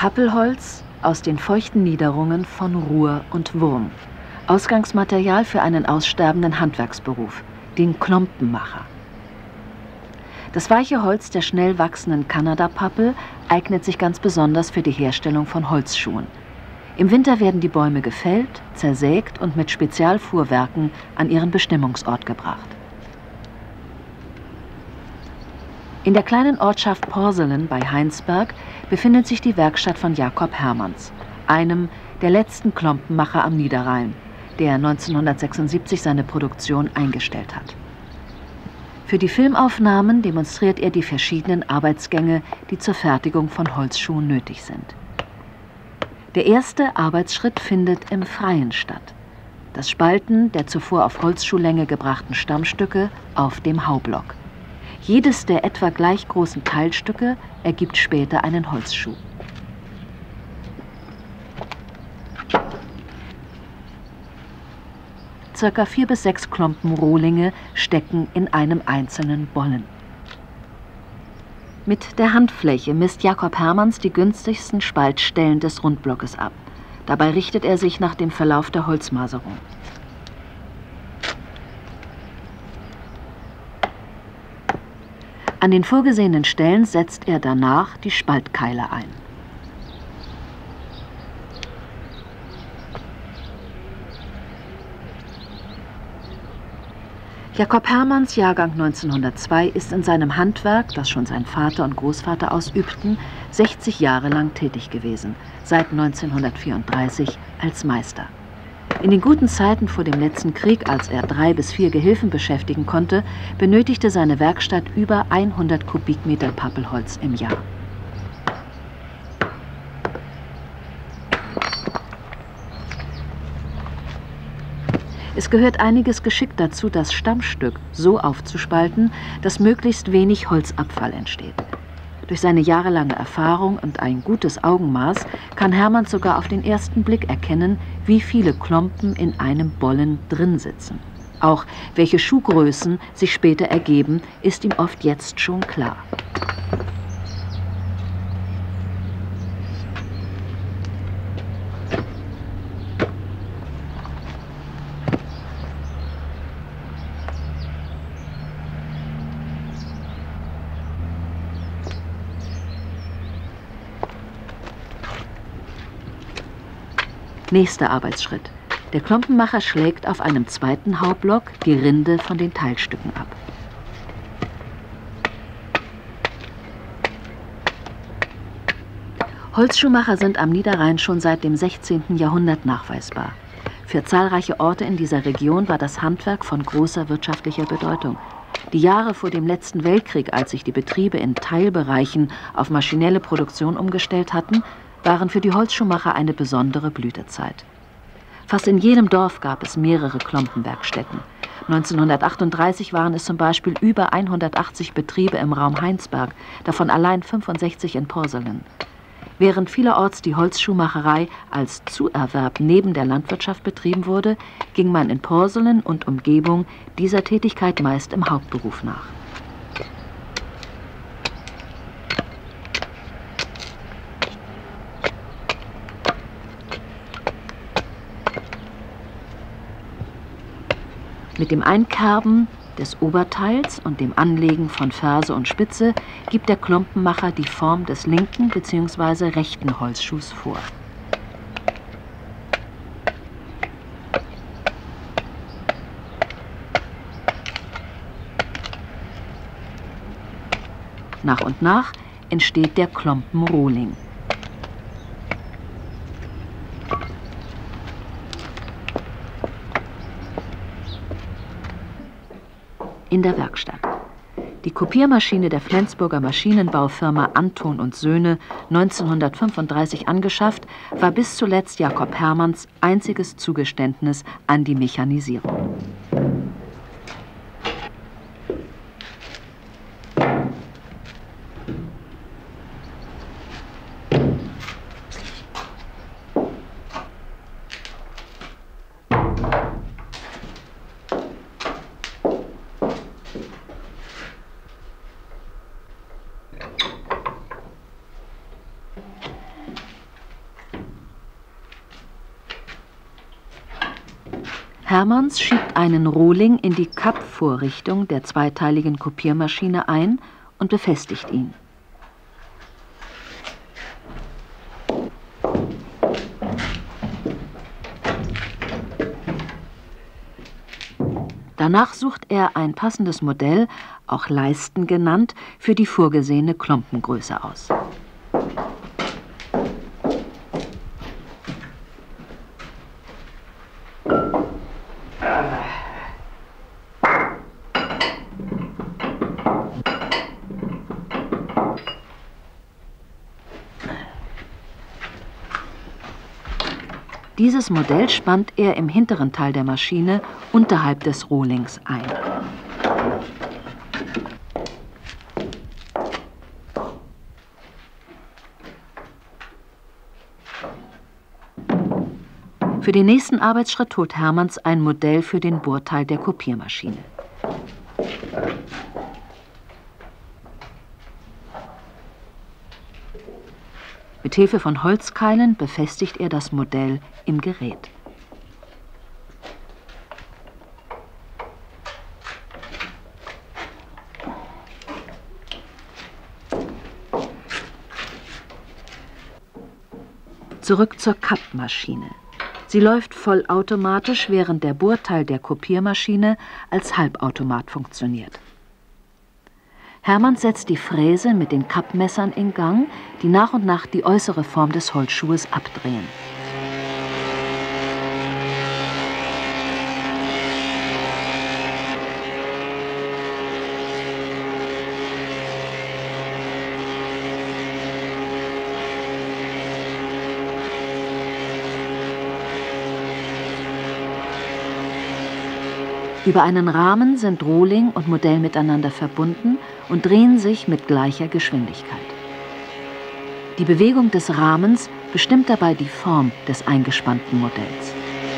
Pappelholz aus den feuchten Niederungen von Ruhr und Wurm. Ausgangsmaterial für einen aussterbenden Handwerksberuf, den Klompenmacher. Das weiche Holz der schnell wachsenden Kanadapappel eignet sich ganz besonders für die Herstellung von Holzschuhen. Im Winter werden die Bäume gefällt, zersägt und mit Spezialfuhrwerken an ihren Bestimmungsort gebracht. In der kleinen Ortschaft Porselen bei Heinsberg befindet sich die Werkstatt von Jakob Hermanns, einem der letzten Klompenmacher am Niederrhein, der 1976 seine Produktion eingestellt hat. Für die Filmaufnahmen demonstriert er die verschiedenen Arbeitsgänge, die zur Fertigung von Holzschuhen nötig sind. Der erste Arbeitsschritt findet im Freien statt. Das Spalten der zuvor auf Holzschuhlänge gebrachten Stammstücke auf dem Haublock. Jedes der etwa gleich großen Teilstücke ergibt später einen Holzschuh. Circa 4 bis 6 Klompen Rohlinge stecken in einem einzelnen Bollen. Mit der Handfläche misst Jakob Hermanns die günstigsten Spaltstellen des Rundblockes ab. Dabei richtet er sich nach dem Verlauf der Holzmaserung. An den vorgesehenen Stellen setzt er danach die Spaltkeile ein. Jakob Hermanns, Jahrgang 1902, ist in seinem Handwerk, das schon sein Vater und Großvater ausübten, 60 Jahre lang tätig gewesen, seit 1934 als Meister. In den guten Zeiten vor dem letzten Krieg, als er 3 bis 4 Gehilfen beschäftigen konnte, benötigte seine Werkstatt über 100 Kubikmeter Pappelholz im Jahr. Es gehört einiges Geschick dazu, das Stammstück so aufzuspalten, dass möglichst wenig Holzabfall entsteht. Durch seine jahrelange Erfahrung und ein gutes Augenmaß kann Hermanns sogar auf den ersten Blick erkennen, wie viele Klompen in einem Bollen drin sitzen. Auch welche Schuhgrößen sich später ergeben, ist ihm oft jetzt schon klar. Nächster Arbeitsschritt. Der Klompenmacher schlägt auf einem zweiten Haublock die Rinde von den Teilstücken ab. Holzschuhmacher sind am Niederrhein schon seit dem 16. Jahrhundert nachweisbar. Für zahlreiche Orte in dieser Region war das Handwerk von großer wirtschaftlicher Bedeutung. Die Jahre vor dem letzten Weltkrieg, als sich die Betriebe in Teilbereichen auf maschinelle Produktion umgestellt hatten, waren für die Holzschuhmacher eine besondere Blütezeit. Fast in jedem Dorf gab es mehrere Klompenwerkstätten. 1938 waren es zum Beispiel über 180 Betriebe im Raum Heinsberg, davon allein 65 in Porselen. Während vielerorts die Holzschuhmacherei als Zuerwerb neben der Landwirtschaft betrieben wurde, ging man in Porselen und Umgebung dieser Tätigkeit meist im Hauptberuf nach. Mit dem Einkerben des Oberteils und dem Anlegen von Ferse und Spitze gibt der Klompenmacher die Form des linken bzw. rechten Holzschuhs vor. Nach und nach entsteht der Klompenrohling. In der Werkstatt. Die Kopiermaschine der Flensburger Maschinenbaufirma Anton und Söhne, 1935 angeschafft, war bis zuletzt Jakob Hermanns einziges Zugeständnis an die Mechanisierung. Hermanns schiebt einen Rohling in die Kappvorrichtung der zweiteiligen Kopiermaschine ein und befestigt ihn. Danach sucht er ein passendes Modell, auch Leisten genannt, für die vorgesehene Klompengröße aus. Dieses Modell spannt er im hinteren Teil der Maschine unterhalb des Rohlings ein. Für den nächsten Arbeitsschritt holt Hermanns ein Modell für den Bohrteil der Kopiermaschine. Mit Hilfe von Holzkeilen befestigt er das Modell im Gerät. Zurück zur Kappmaschine. Sie läuft vollautomatisch, während der Bohrteil der Kopiermaschine als Halbautomat funktioniert. Hermanns setzt die Fräse mit den Kappmessern in Gang, die nach und nach die äußere Form des Holzschuhes abdrehen. Über einen Rahmen sind Rohling und Modell miteinander verbunden und drehen sich mit gleicher Geschwindigkeit. Die Bewegung des Rahmens bestimmt dabei die Form des eingespannten Modells.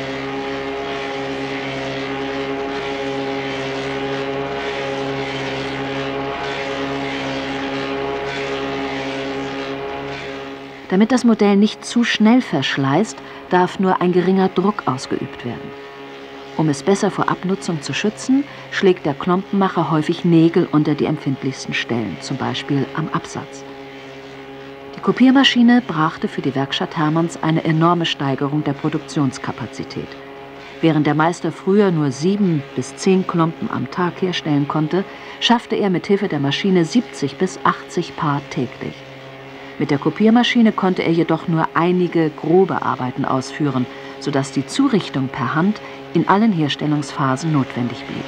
Damit das Modell nicht zu schnell verschleißt, darf nur ein geringer Druck ausgeübt werden. Um es besser vor Abnutzung zu schützen, schlägt der Klompenmacher häufig Nägel unter die empfindlichsten Stellen, zum Beispiel am Absatz. Die Kopiermaschine brachte für die Werkstatt Hermanns eine enorme Steigerung der Produktionskapazität. Während der Meister früher nur 7 bis 10 Klompen am Tag herstellen konnte, schaffte er mit Hilfe der Maschine 70 bis 80 Paar täglich. Mit der Kopiermaschine konnte er jedoch nur einige grobe Arbeiten ausführen, sodass die Zurichtung per Hand in allen Herstellungsphasen notwendig blieb.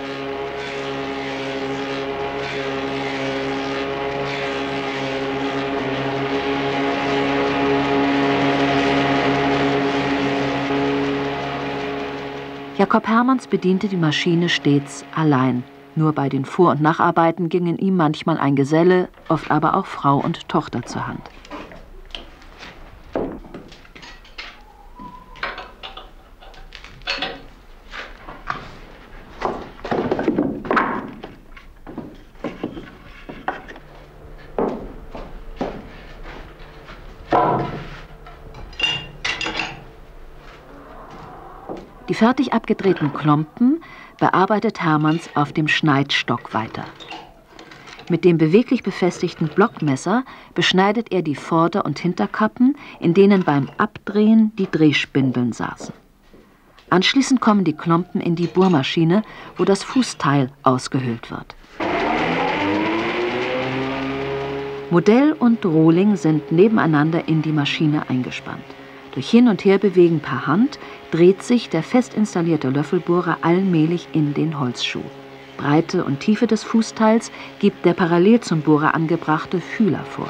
Jakob Hermanns bediente die Maschine stets allein. Nur bei den Vor- und Nacharbeiten gingen ihm manchmal ein Geselle, oft aber auch Frau und Tochter zur Hand. Die fertig abgedrehten Klompen bearbeitet Hermanns auf dem Schneidstock weiter. Mit dem beweglich befestigten Blockmesser beschneidet er die Vorder- und Hinterkappen, in denen beim Abdrehen die Drehspindeln saßen. Anschließend kommen die Klompen in die Bohrmaschine, wo das Fußteil ausgehöhlt wird. Modell und Rohling sind nebeneinander in die Maschine eingespannt. Durch Hin- und Herbewegen per Hand dreht sich der fest installierte Löffelbohrer allmählich in den Holzschuh. Breite und Tiefe des Fußteils gibt der parallel zum Bohrer angebrachte Fühler vor.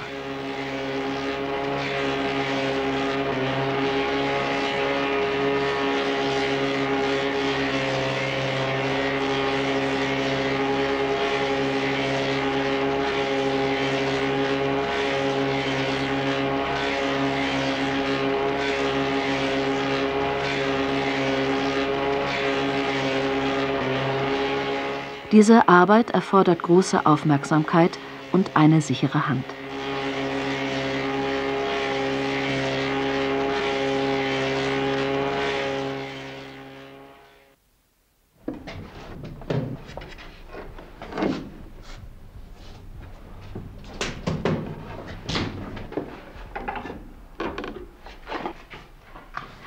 Diese Arbeit erfordert große Aufmerksamkeit und eine sichere Hand.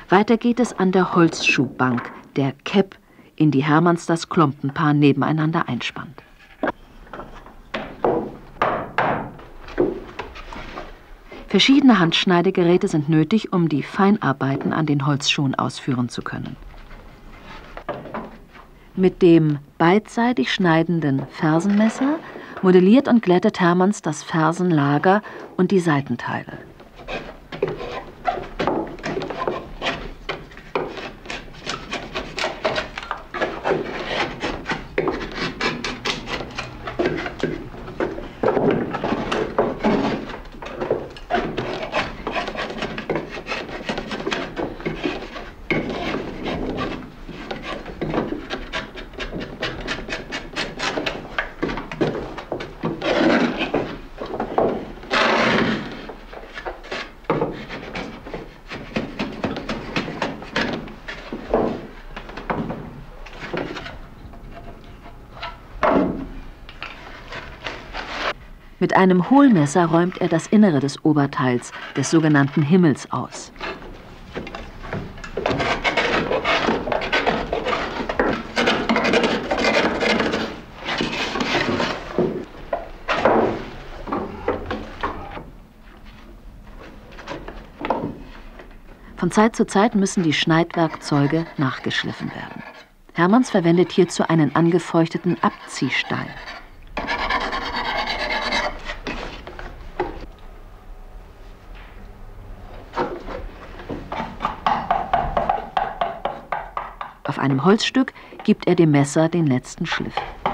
Weiter geht es an der Holzschuhbank, der Kepp, in die Hermanns das Klompenpaar nebeneinander einspannt. Verschiedene Handschneidegeräte sind nötig, um die Feinarbeiten an den Holzschuhen ausführen zu können. Mit dem beidseitig schneidenden Fersenmesser modelliert und glättet Hermanns das Fersenlager und die Seitenteile. Mit einem Hohlmesser räumt er das Innere des Oberteils, des sogenannten Himmels, aus. Von Zeit zu Zeit müssen die Schneidwerkzeuge nachgeschliffen werden. Hermanns verwendet hierzu einen angefeuchteten Abziehstein. Auf einem Holzstück gibt er dem Messer den letzten Schliff.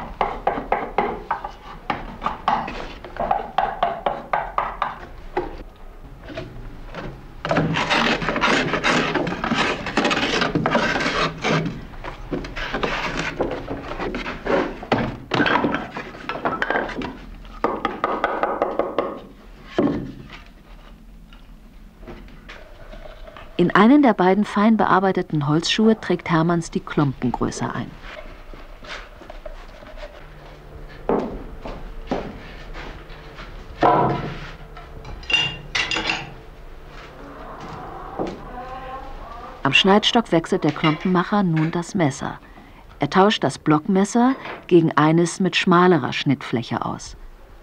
In einen der beiden fein bearbeiteten Holzschuhe trägt Hermanns die Klompengröße ein. Am Schneidstock wechselt der Klompenmacher nun das Messer. Er tauscht das Blockmesser gegen eines mit schmalerer Schnittfläche aus.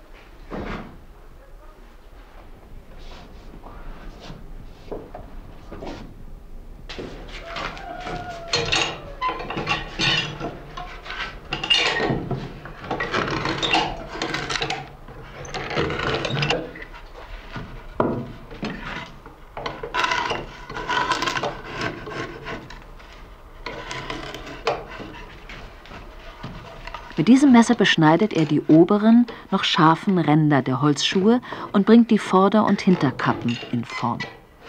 Mit diesem Messer beschneidet er die oberen, noch scharfen Ränder der Holzschuhe und bringt die Vorder- und Hinterkappen in Form.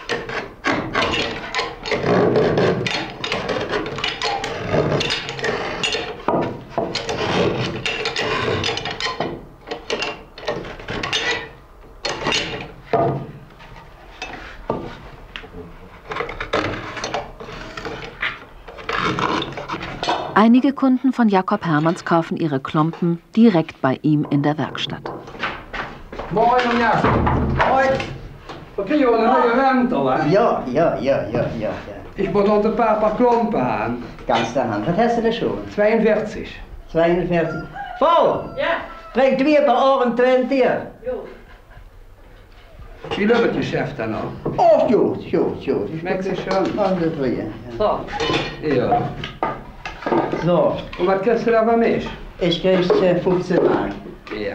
Einige Kunden von Jakob Hermanns kaufen ihre Klompen direkt bei ihm in der Werkstatt. Moin, Jakob. Moin. Wat kun je wel een mooie wentel, hè? Ja. Ich muss noch ein paar Klompen haben. Ganz der Hand. Was hast du denn schon? 42. 42. Frau! Ja. Bringt wir bei Ohren 20? Jo. Wie läuft das Geschäft dann noch? Oh, gut. Schmeckt es schon? Alles früher. So. Ja. So, Und was kriegst du da bei mich? ich krieg 15 Mark. Ja.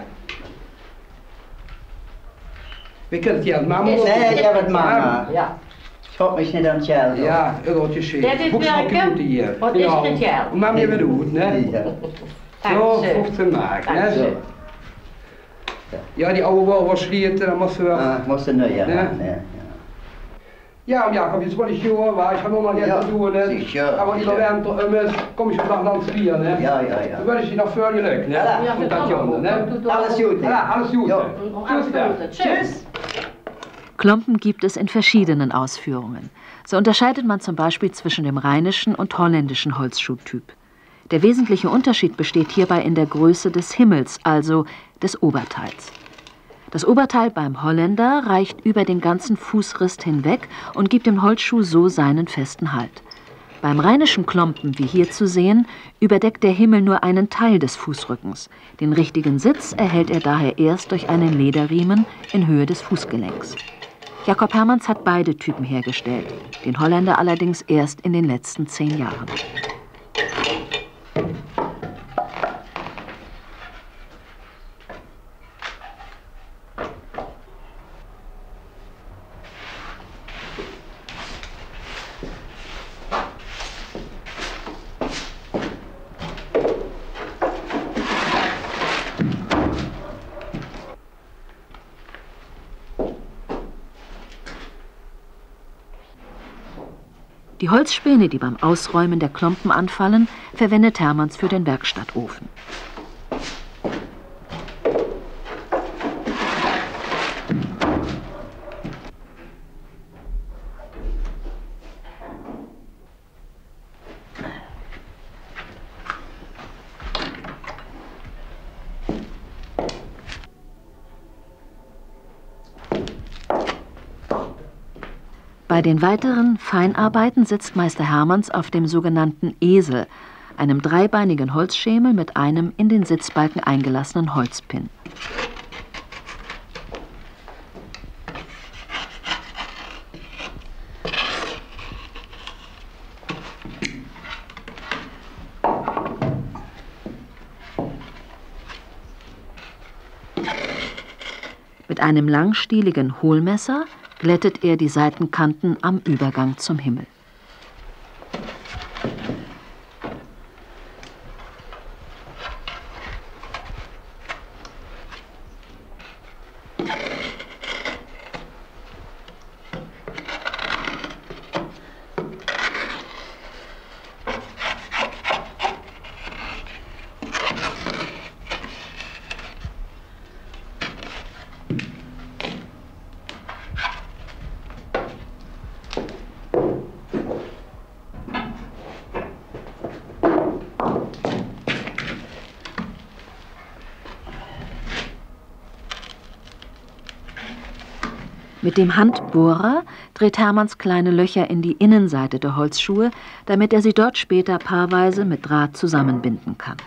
Wie kriegst du die Mama? Nee, ich hab es Mama. Ja. Ich hab mich nicht an Geld. Ja, eurotje shit. Dat is werken. Hier. Wat is het geld? Und Mama, wie du, ne? Ja. So, Dankeschön. 15 Mark, ne? So. Ja, die oude wal was schlieten, dan moest we... Musst du neu haben. Ja. Ja. Ja, Jakob, jetzt wollte ich hier, weil ich habe noch mal Ja, jetzt zu tun, ne? sicher, Aber sicher. Winter, komm ich nach Land spielen, ne? Ja. Dann würde ich dich noch für die Leuk, ne? Ja, Und das Jonne, ne? Alles gut. Ja, alles gut. Ja. Tschüss, dann. Tschüss. Klompen gibt es in verschiedenen Ausführungen. So unterscheidet man zum Beispiel zwischen dem rheinischen und holländischen Holzschuhtyp. Der wesentliche Unterschied besteht hierbei in der Größe des Himmels, also des Oberteils. Das Oberteil beim Holländer reicht über den ganzen Fußriss hinweg und gibt dem Holzschuh so seinen festen Halt. Beim rheinischen Klompen, wie hier zu sehen, überdeckt der Himmel nur einen Teil des Fußrückens. Den richtigen Sitz erhält er daher erst durch einen Lederriemen in Höhe des Fußgelenks. Jacob Hermans hat beide Typen hergestellt, den Holländer allerdings erst in den letzten 10 Jahren. Die Holzspäne, die beim Ausräumen der Klompen anfallen, verwendet Hermans für den Werkstattofen. Bei den weiteren Feinarbeiten sitzt Meister Hermans auf dem sogenannten Esel, einem dreibeinigen Holzschemel mit einem in den Sitzbalken eingelassenen Holzpin. Mit einem langstieligen Hohlmesser glättet er die Seitenkanten am Übergang zum Himmel. Mit dem Handbohrer dreht Hermans kleine Löcher in die Innenseite der Holzschuhe, damit er sie dort später paarweise mit Draht zusammenbinden kann.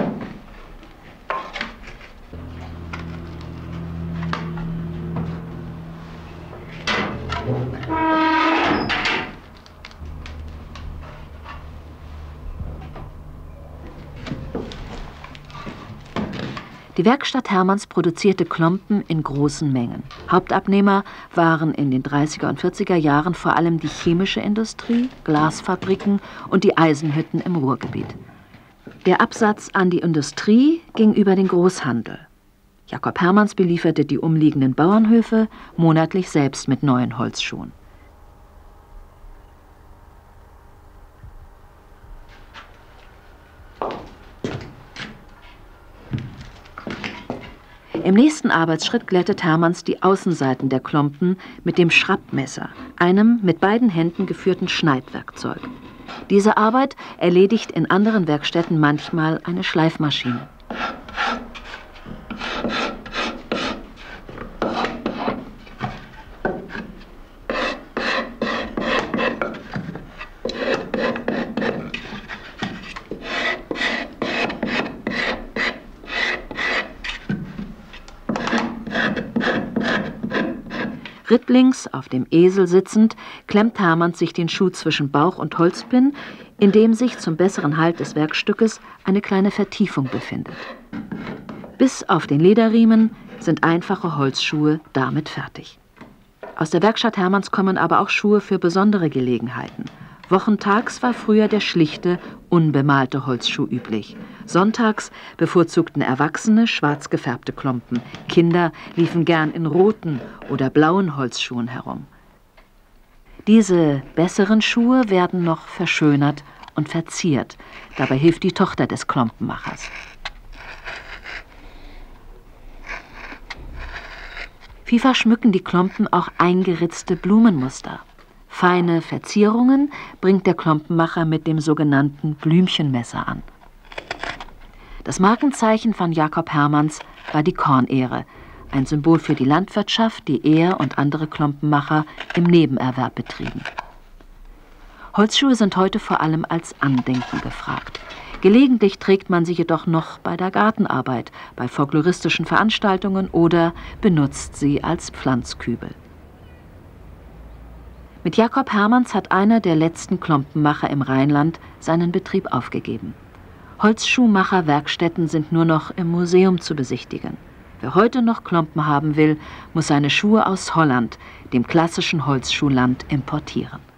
Die Werkstatt Hermans produzierte Klompen in großen Mengen. Hauptabnehmer waren in den 30er und 40er Jahren vor allem die chemische Industrie, Glasfabriken und die Eisenhütten im Ruhrgebiet. Der Absatz an die Industrie ging über den Großhandel. Jacob Hermans belieferte die umliegenden Bauernhöfe monatlich selbst mit neuen Holzschuhen. Im nächsten Arbeitsschritt glättet Hermans die Außenseiten der Klompen mit dem Schrappmesser, einem mit beiden Händen geführten Schneidwerkzeug. Diese Arbeit erledigt in anderen Werkstätten manchmal eine Schleifmaschine. Rittlings auf dem Esel sitzend, klemmt Hermans sich den Schuh zwischen Bauch und Holzpin, in dem sich zum besseren Halt des Werkstückes eine kleine Vertiefung befindet. Bis auf den Lederriemen sind einfache Holzschuhe damit fertig. Aus der Werkstatt Hermans kommen aber auch Schuhe für besondere Gelegenheiten. Wochentags war früher der schlichte, unbemalte Holzschuh üblich. Sonntags bevorzugten Erwachsene schwarz gefärbte Klompen. Kinder liefen gern in roten oder blauen Holzschuhen herum. Diese besseren Schuhe werden noch verschönert und verziert. Dabei hilft die Tochter des Klompenmachers. Vielfach schmücken die Klompen auch eingeritzte Blumenmuster. Feine Verzierungen bringt der Klompenmacher mit dem sogenannten Blümchenmesser an. Das Markenzeichen von Jacob Hermans war die Kornähre, ein Symbol für die Landwirtschaft, die er und andere Klompenmacher im Nebenerwerb betrieben. Holzschuhe sind heute vor allem als Andenken gefragt. Gelegentlich trägt man sie jedoch noch bei der Gartenarbeit, bei folkloristischen Veranstaltungen oder benutzt sie als Pflanzkübel. Mit Jakob Hermanns hat einer der letzten Klompenmacher im Rheinland seinen Betrieb aufgegeben. Holzschuhmacher-Werkstätten sind nur noch im Museum zu besichtigen. Wer heute noch Klompen haben will, muss seine Schuhe aus Holland, dem klassischen Holzschuhland, importieren.